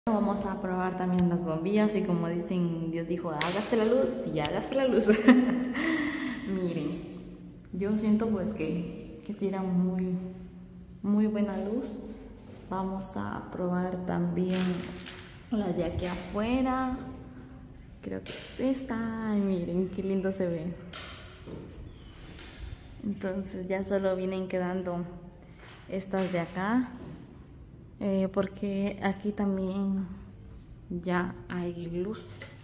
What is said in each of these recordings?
Vamos a probar también las bombillas y como dicen, Dios dijo, hágase la luz y hágase la luz. Miren, yo siento pues que tira muy buena luz. Vamos a probar también las de aquí afuera. Creo que es esta. Ay, miren qué lindo se ve. Entonces ya solo vienen quedando estas de acá. Porque aquí también ya hay luz.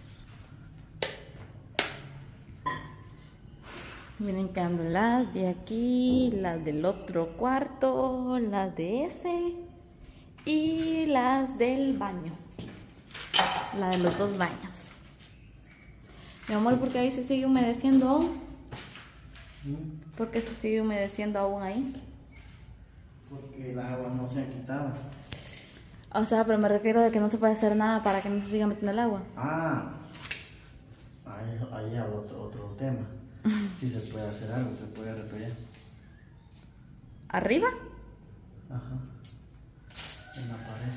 Vienen quedando las de aquí, las del otro cuarto, las de ese y las del baño. La de los dos baños. Mi amor, ¿por qué ahí se sigue humedeciendo aún? ¿Por qué se sigue humedeciendo aún ahí? Porque las aguas no se han quitado. O sea, pero me refiero a que no se puede hacer nada para que no se siga metiendo el agua. Ah, ahí hay otro tema. Si se puede hacer algo, se puede repellar. ¿Arriba? Ajá. En la pared.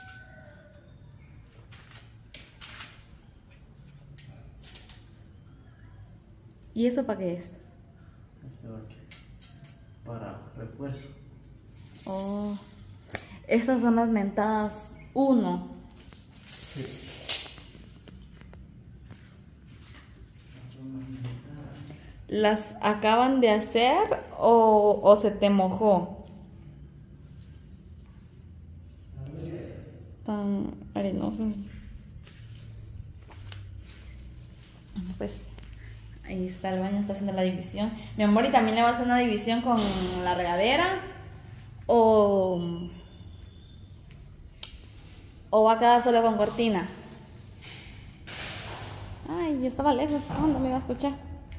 ¿Y eso para qué es? Este va aquí. Para refuerzo. Oh. Estas son las mentadas 1. Sí. ¿Las acaban de hacer o se te mojó? Tan arenosas. Bueno, pues ahí está el baño, está haciendo la división. Mi amor, ¿y también le vas a hacer una división con la regadera? ¿O va a quedar solo con cortina? Ay, yo estaba lejos, ¿cuándo me iba a escuchar?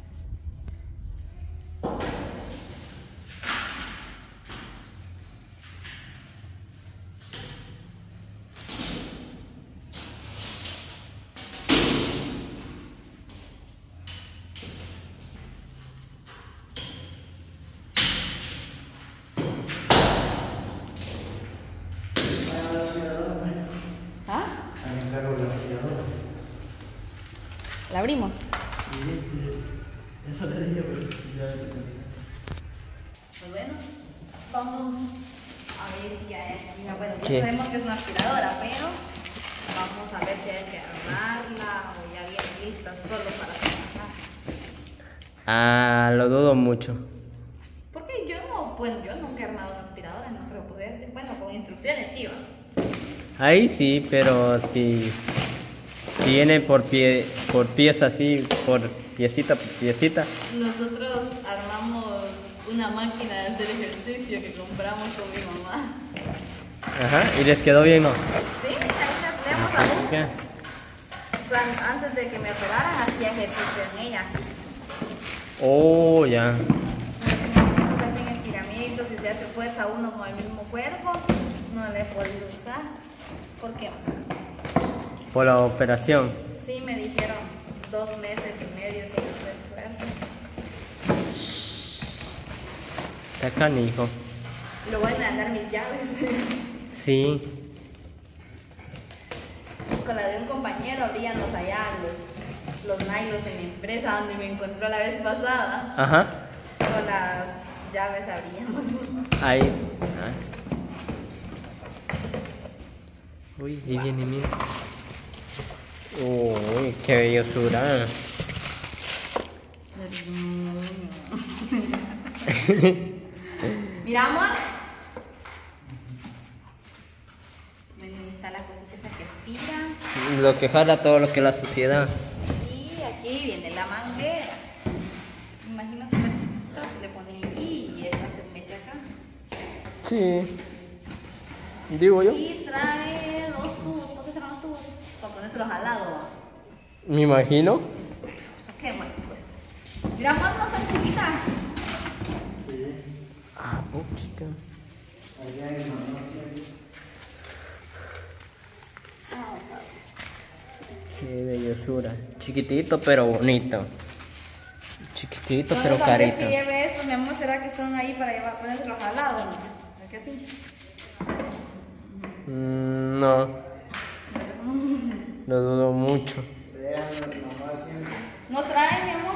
¿Ah? Ahí encargo la aspiradora. ¿La abrimos? Sí. Eso le dije, pero ya. Pues bueno, vamos a ver qué hay aquí. Bueno, ya ¿Qué? sabemos que es una aspiradora, pero vamos a ver si hay que armarla o ya viene lista solo para trabajar. Ah, lo dudo mucho. Porque yo no, bueno, yo nunca he armado una aspiradora, no creo poder. Bueno, con instrucciones sí va. Ahí sí, pero si viene por pieza así, por piecita por piecita. Nosotros armamos una máquina de hacer ejercicio que compramos con mi mamá. Ajá, y les quedó bien, ¿no? Sí, ahí la tenemos aún. ¿Qué? En plan, antes de que me operaran hacía ejercicio en ella. Oh, ya. Se hacen estiramientos y se hace fuerza uno con el mismo cuerpo. No la he podido usar. ¿Por qué? Por la operación. Sí, me dijeron 2 meses y medio sin hacer fuerza. Está canijo. Lo voy a dar mis llaves. Sí. Con la de un compañero abríamos allá los nylons en mi empresa donde me encontró la vez pasada. Ajá. Con las llaves abríamos. Ahí. Ah. Uy, ahí viene, mira. Uy, qué bellosura. Mira, amor. Bueno, ahí está la cosita esa que aspira. Lo que jala todo lo que es la suciedad. Y aquí viene la manguera. Me imagino que esta se le pone ahí y esta se mete acá. Sí. Digo yo. Y trae 2 tubos. ¿Por qué serán los tubos? Para ponérselos al lado. Me imagino. Pues saquémoslo, pues. Mira, amor, no está chiquita. Sí. Ah, chica. Allá hay una noche. Vamos a ver. Qué bellosura. Chiquitito pero bonito. Chiquitito Son pero los hombres carito. que lleve esto, mi amor, ¿será que son ahí para llevar, ponérselos al lado? ¿No? ¿Es que sí? No. Lo dudo mucho. Vean, mamá siempre. ¿No trae, mi amor?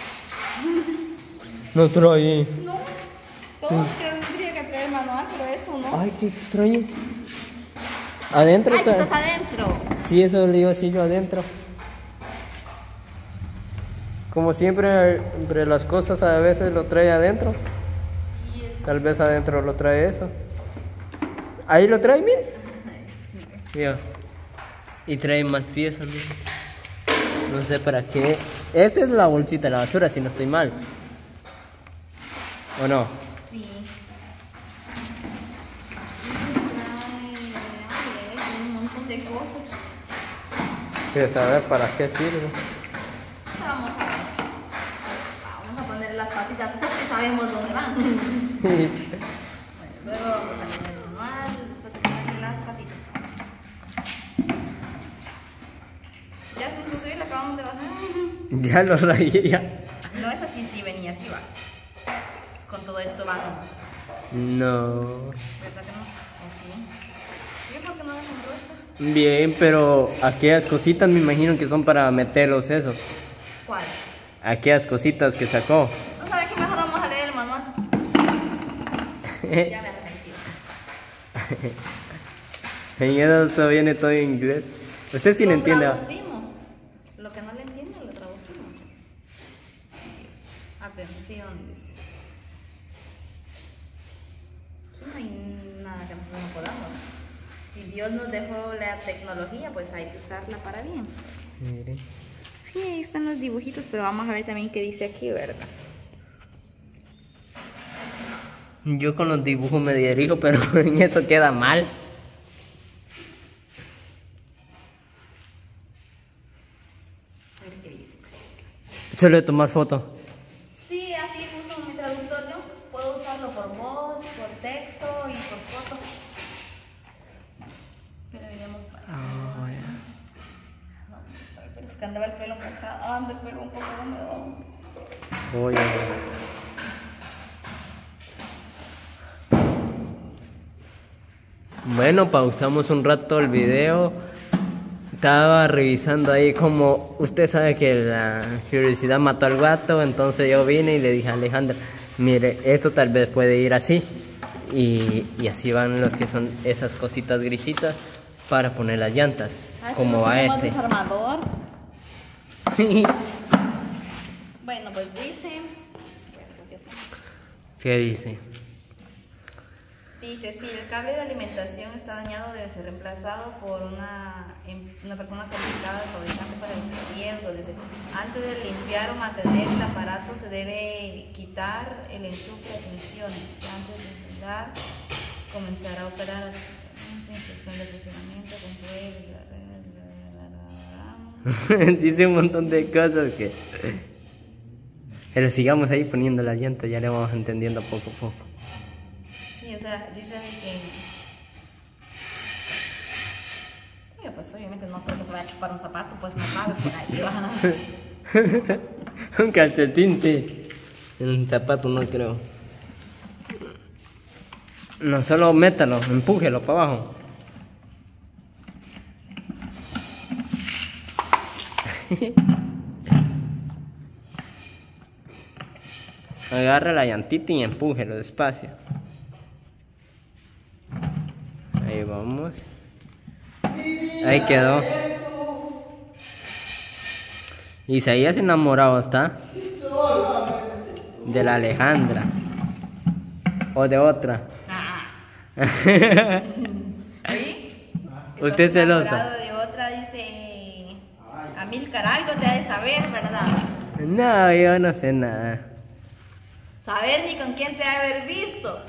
No trae. No. Todos tendría que traer manual, pero eso no. Ay, qué extraño. Adentro Ay, está. quizás adentro. Sí, eso le iba a decir yo adentro. Como siempre, entre las cosas a veces lo trae adentro. Tal vez adentro lo trae eso. Ahí lo trae, mira. Mira. Y trae más piezas, mira. No sé para qué. Esta es la bolsita de la basura, si no estoy mal. ¿O no? Sí. Trae un montón de cosas. Quiero saber para qué sirve. Vamos a ver. Vamos a poner las patitas, esas que sabemos dónde van. Luego vamos a poner el manual, después de ponerle las patitas. Ya se nos subió y la acabamos de bajar. Ya lo rayé ya. No es así, sí venía, así va. Con todo esto va, no. No. ¿Verdad que no? ¿O sí? Yo creo que no desenrosca. Bien, pero aquellas cositas me imagino que son para meterlos eso. ¿Cuál? Aquellas cositas que sacó. No sabes que mejor vamos a leer el manual. Ya me arrepentí. En eso viene todo en inglés. Usted sí lo entiende. Lo traducimos. Lo que no le entiende lo traducimos. Atención, dice. Aquí no hay nada que nosotros no podamos. Si Dios nos dejó la tecnología, pues hay que usarla para bien. Mire. Sí, ahí están los dibujitos, pero vamos a ver también qué dice aquí, ¿verdad? Yo con los dibujos me dirijo, pero en eso queda mal. A ver qué dice. Suele tomar foto. Sí, así uso mi traductor yo. Puedo usarlo por voz, por texto y por foto. Pero iremos para Vamos a ver, pero es que andaba el pelo mojado, anda el pelo un poco húmedo. Oye. Bueno, pausamos un rato el video. Estaba revisando ahí como usted sabe que la curiosidad mató al gato, entonces yo vine y le dije a Alejandra, mire, esto tal vez puede ir así. Y así van lo que son esas cositas grisitas para poner las llantas, como va este. Desarmador. Bueno, pues dice. ¿Qué dice? Dice, si el cable de alimentación está dañado, debe ser reemplazado por una persona calificada de fabricante para evitar riesgos. Dice, antes de limpiar o mantener el aparato se debe quitar el enchufe de tensiones. Antes de encender, comenzar a operar instrucción de funcionamiento, Dice un montón de cosas que... Pero sigamos ahí poniendo las llantas, ya le vamos entendiendo poco a poco. Sí, o sea, dice que... Sí, pues obviamente no creo que se vaya a chupar un zapato, pues no sabe por ahí va. Un calcetín, sí. Un zapato no creo. No, solo métalo, empújelo para abajo. Agarra la llantita y empújelo despacio. Ahí vamos. Ahí quedó. Isaías enamorado está. De la Alejandra. O de otra. ¿Ahí? Usted celosa. Enamorado de otra, dice... Amílcar, algo te ha de saber, ¿verdad? No, yo no sé nada. Saber ni con quién te ha de haber visto.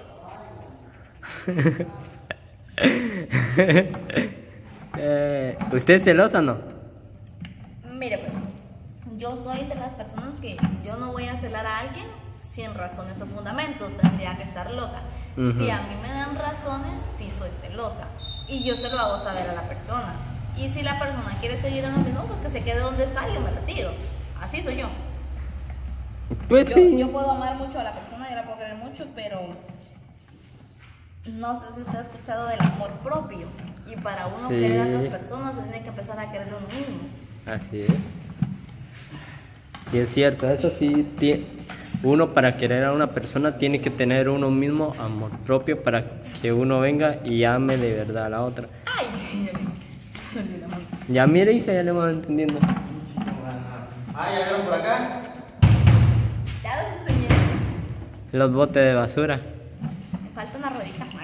¿Usted es celosa o no? Mire pues, yo soy de las personas que yo no voy a celar a alguien sin razones o fundamentos, tendría que estar loca. Si a mí me dan razones, sí soy celosa. Y yo se lo hago saber a la persona. Y si la persona quiere seguir en lo mismo, pues que se quede donde está y yo me retiro. Así soy yo. Pues sí. Yo puedo amar mucho a la persona, yo la puedo querer mucho, pero no sé si usted ha escuchado del amor propio. Y para uno Sí. querer a otras personas se tiene que empezar a querer uno mismo. Así es. Y es cierto, eso sí, uno para querer a una persona tiene que tener uno mismo amor propio para que uno venga y ame de verdad a la otra. Ay, Ya mire, Isa, ya le vamos entendiendo. Ah, ya vieron por acá. ya los enseñé. Los botes de basura. Me falta una ruedita más.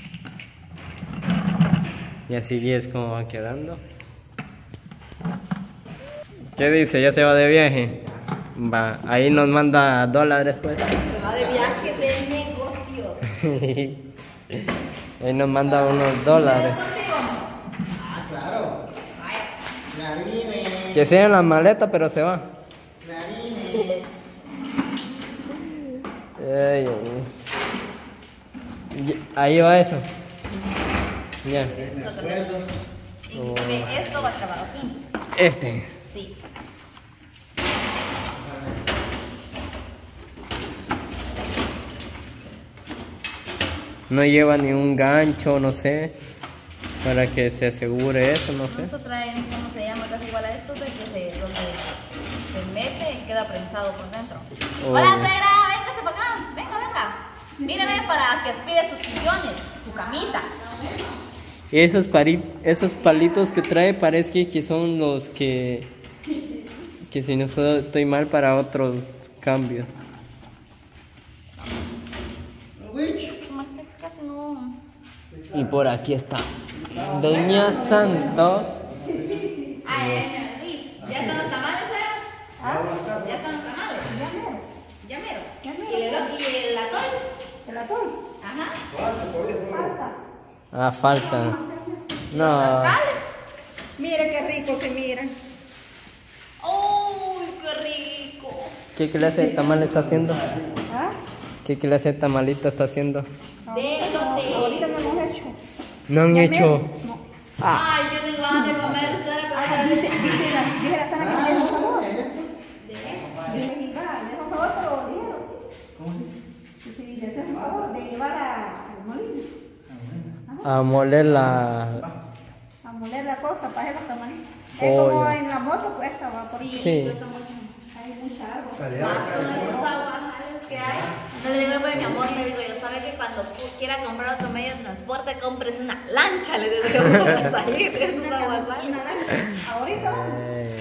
Y así es como va quedando. ¿Qué dice? ¿Ya se va de viaje? Va, ahí nos manda $, pues. Se va de viaje de negocios. Ahí nos manda unos $. Ah, claro. Clarines. Que sea en la maleta, pero se va. Clarines. Ay, ay, ay. Ahí va eso. Ya. Inclusive esto va a acabar aquí. Este. Sí. No lleva ni un gancho, no sé. Para que se asegure eso, no sé. Eso trae, ¿cómo se llama? Casi igual a esto, de que donde se mete y queda prensado por dentro. Oh. Hola, Cera, véngase para acá. Venga, venga. Míreme para que aspire sus sillones, su camita. Y esos palitos que trae parece que son los que si no estoy mal para otros cambios. Which? Casi no. Y por aquí está Doña Santos. Ah, Luis, ¿ya están los tamales, Cera? ¿Ah? ¿Ya están los tamales? Ya mero. Ya mero. ¿Y el atol? ¿El atún? Ajá. Falta. Ah, falta. No. Mire qué rico se mira. ¡Uy, qué rico! ¿Qué clase de tamal está haciendo? ¿Ah? ¿Qué clase de tamalito está haciendo? Ahorita no hemos hecho. No han hecho. No. Ay, yo tengo ganas de comer, Cera, Ah, pero... dice la Sara que tiene un favor. Dice que iba, le hace un favor, pero dijeron, sí. Dice, le hace un favor de llevar al molino. A moler A moler la cosa para hacer los tamales. Oh, Es como ya. en la moto cuesta, va, porque Sí. cuesta mucho. hay mucha agua. Más con esos aguajales que hay. No le digo, pues, mi amor, le digo, yo sabe que cuando tú quieras comprar otro medio de transporte, compres una lancha, le digo yo, para salir de esos aguajales. Una lancha. Ahorita vamos.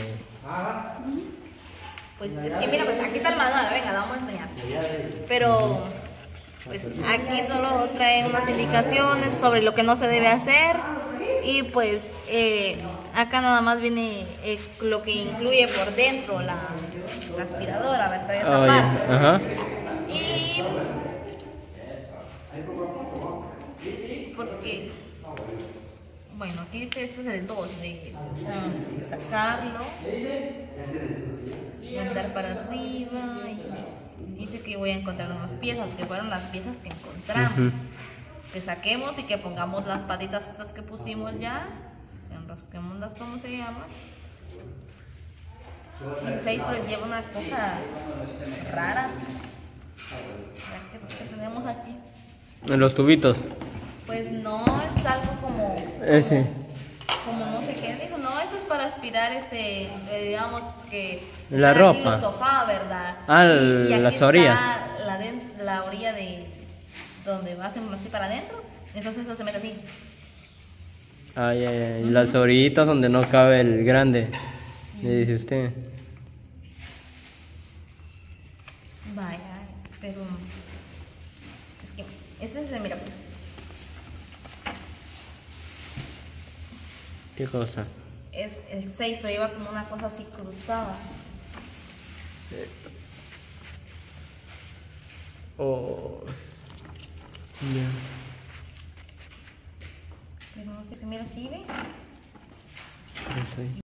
Pues es que mira, pues aquí está el manual, venga, la vamos a enseñar. Pero pues aquí solo traen unas indicaciones sobre lo que no se debe hacer. Y pues acá nada más viene lo que incluye por dentro la aspiradora, ¿verdad? Esta Oh, ya. parte. Ajá. Y porque bueno, aquí dice esto es el 2 de sacarlo, mandar para arriba y dice que voy a encontrar unas piezas que fueron las piezas que encontramos. Ujú. Que saquemos y que pongamos las patitas estas que pusimos ya, que enrosquémoslas, ¿cómo se llama? El 6 pero lleva una cosa rara. ¿Qué tenemos aquí? En los tubitos. Pues no, es algo como Ese. como no sé qué dijo, no, eso es para aspirar digamos que La está aquí ropa. los sofá, ¿verdad? Ah, Y aquí las está orillas. la orilla de donde va así para adentro, entonces eso se mete así. Ay, ay, ay. Las orillitas donde no cabe el grande. Le dice usted. Vaya, pero es que ese se mira pues. ¿Qué cosa? Es el 6, pero lleva como una cosa así cruzada. Oh. Ya. Pero no sé, se mira así, ¿ve? No sé.